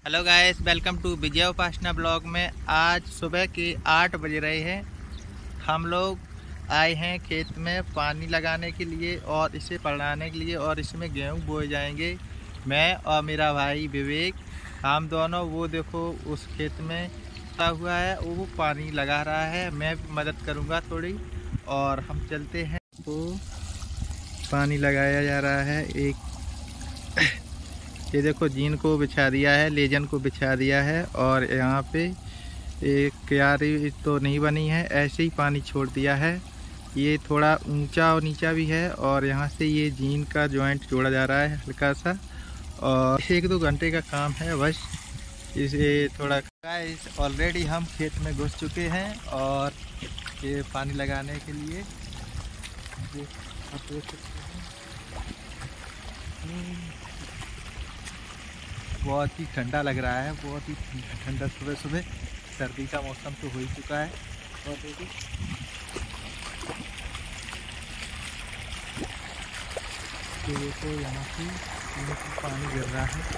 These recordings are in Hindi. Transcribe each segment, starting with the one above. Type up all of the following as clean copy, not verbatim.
Hello guys, welcome to Vijay Upasana blog में। आज सुबह के 8 बज रहे हैं। हम लोग आए हैं खेत में पानी लगाने के लिए और इसे पड़ाने के लिए, और इसमें गेहूं बोए जाएंगे। मैं और मेरा भाई विवेक, हम दोनों वो देखो उस खेत में लगा हुआ है, वो पानी लगा रहा है। मैं मदद करूंगा थोड़ी, और हम चलते हैं। तो पानी लगाया जा रहा है। ये देखो जीन को बिछा दिया है, लेजन को बिछा दिया है, और यहाँ पे एक क्यारी तो नहीं बनी है, ऐसे ही पानी छोड़ दिया है। ये थोड़ा ऊंचा और नीचा भी है, और यहाँ से ये जीन का जॉइंट जोड़ा जा रहा है हल्का सा, और 1-2 घंटे का काम है बस। इसे थोड़ा ऑलरेडी हम खेत में घुस चुके हैं, और ये पानी लगाने के लिए आप देख सकते हैं। बहुत ही ठंडा लग रहा है, बहुत ही ठंडा। सुबह सुबह सर्दी का मौसम तो हो ही चुका है। और देखिए तो यहाँ से पानी गिर रहा है।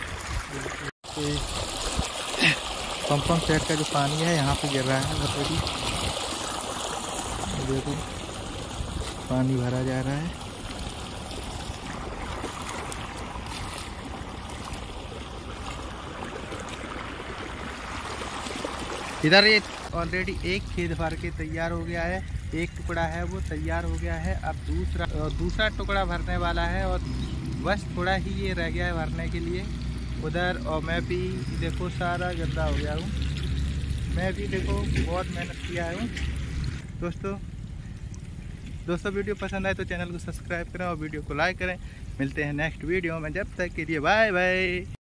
पंप सेट का जो पानी है यहाँ पे गिर रहा है। देखो पानी भरा जा रहा है। इधर ये ऑलरेडी एक खेत भर के तैयार हो गया है, एक टुकड़ा है वो तैयार हो गया है। अब दूसरा टुकड़ा भरने वाला है, और बस थोड़ा ही ये रह गया है भरने के लिए उधर। और मैं भी देखो सारा गंदा हो गया हूँ। मैं भी देखो बहुत मेहनत किया हूँ। दोस्तों वीडियो पसंद आए तो चैनल को सब्सक्राइब करें और वीडियो को लाइक करें। मिलते हैं नेक्स्ट वीडियो में, जब तक के लिए बाय बाय।